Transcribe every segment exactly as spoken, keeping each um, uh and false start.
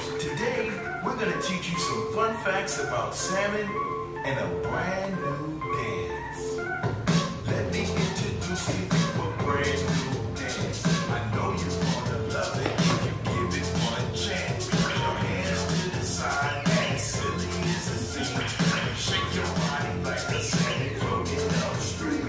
Today, we're going to teach you some fun facts about salmon and a brand new dance. Let me introduce you to a brand new dance. I know you're going to love it if you give it one chance. Put your hands to the side, as silly as it seems. Shake your body like a salmon floating upstream.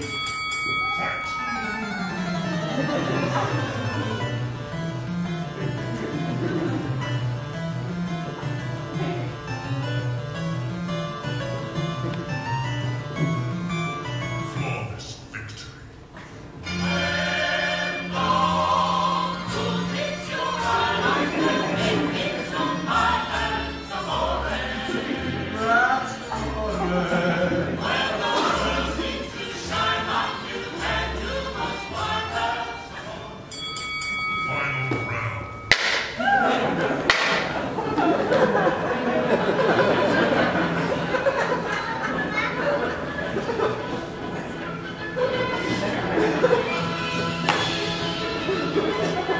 Ha ha ha!